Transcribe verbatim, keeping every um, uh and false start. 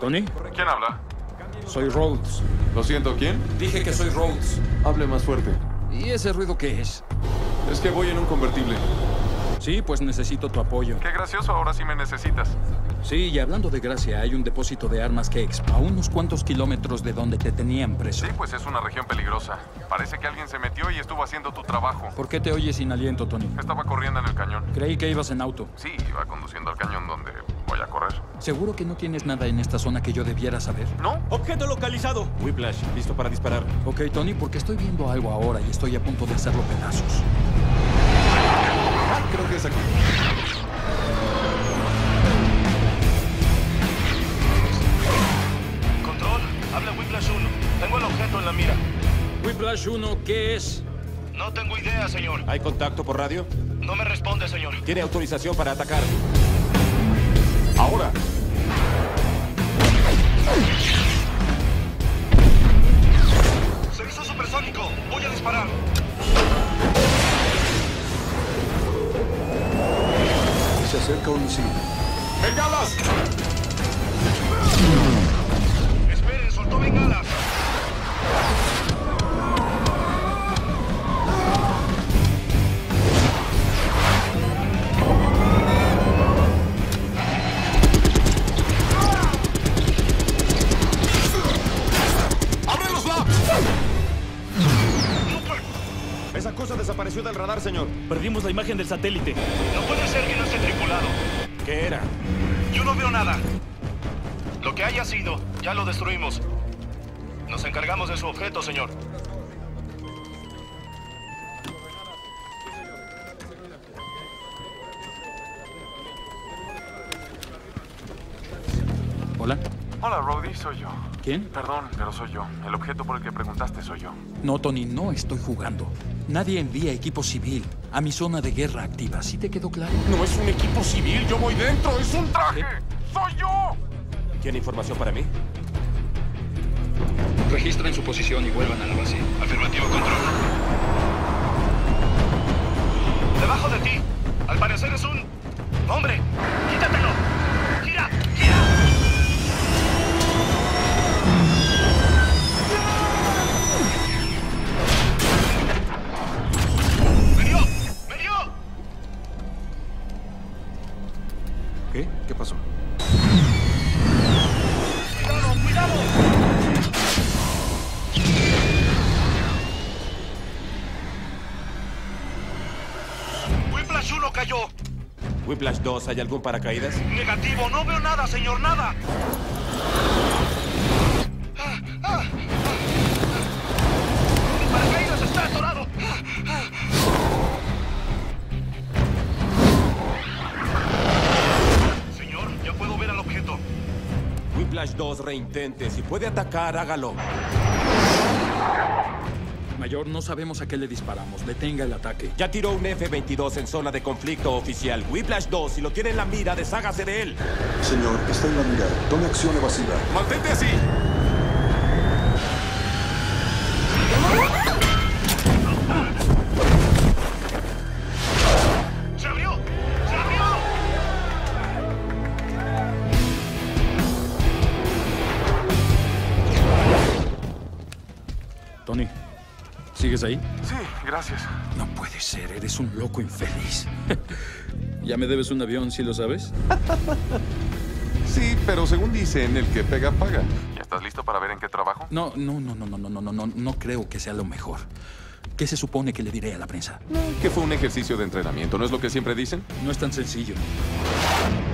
¿Tony? ¿Quién habla? Soy Rhodes. Lo siento, ¿quién? Dije que soy Rhodes. Hable más fuerte. ¿Y ese ruido qué es? Es que voy en un convertible. Sí, pues necesito tu apoyo. Qué gracioso, ahora sí me necesitas. Sí, y hablando de gracia, hay un depósito de armas que expa a unos cuantos kilómetros de donde te tenían preso. Sí, pues es una región peligrosa. Parece que alguien se metió y estuvo haciendo tu trabajo. ¿Por qué te oyes sin aliento, Tony? Estaba corriendo en el cañón. Creí que ibas en auto. Sí, iba conduciendo al cañón donde voy a correr. ¿Seguro que no tienes nada en esta zona que yo debiera saber? ¿No? Objeto localizado. Whiplash, listo para disparar. Ok, Tony, porque estoy viendo algo ahora y estoy a punto de hacerlo pedazos. Ah, creo que es aquí. Control, habla Whiplash uno. Tengo el objeto en la mira. Whiplash uno, ¿qué es? No tengo idea, señor. ¿Hay contacto por radio? No me responde, señor. Tiene autorización para atacar. Ahora. Se hizo supersónico. Voy a disparar. Se acerca un misil. ¡Bengalas! Esperen, soltó bengalas. ¡Ábrelos-la! Esa cosa desapareció del radar, señor. Perdimos la imagen del satélite. No puede ser que no esté tripulado. ¿Qué era? Yo no veo nada. Lo que haya sido, ya lo destruimos. Nos encargamos de su objeto, señor. ¿Hola? Hola, Rhodey, soy yo. ¿Quién? Perdón, pero soy yo. El objeto por el que preguntaste soy yo. No, Tony, no estoy jugando. Nadie envía equipo civil a mi zona de guerra activa. ¿Sí te quedó claro? No es un equipo civil, yo voy dentro, es un traje. ¡Soy yo! ¿Tiene información para mí? Registren su posición y vuelvan a la base. Afirmativo, control. Debajo de ti. Al parecer es un... ¡Hombre! ¡Quítatelo! ¡Gira! ¡Gira! ¡Me dio! ¡Me dio! ¿Qué? ¿Qué pasó? ¡Cuidado! ¡Cuidado! Whiplash uno cayó. Whiplash dos, ¿hay algún paracaídas? Negativo, no veo nada, señor, nada. Ah, ah, ah. Mi paracaídas está atorado. Ah, ah. Señor, ya puedo ver al objeto. Whiplash dos, reintente. Si puede atacar, hágalo. Mayor, no sabemos a qué le disparamos. Detenga el ataque. Ya tiró un F veintidós en zona de conflicto oficial. Whiplash dos, si lo tiene en la mira, deshágase de él. Señor, está en la mira. Tome acción evasiva. ¡Mantente así! ¡Se abrió! ¡Se abrió! Tony, ¿sigues ahí? Sí, gracias. No puede ser, eres un loco infeliz. ¿Ya me debes un avión, si lo sabes? Sí, pero según dicen, el que pega, paga. ¿Ya estás listo para ver en qué trabajo? No, no, no, no, no, no, no, no, no, no creo que sea lo mejor. ¿Qué se supone que le diré a la prensa? Que fue un ejercicio de entrenamiento, ¿no es lo que siempre dicen? No es tan sencillo.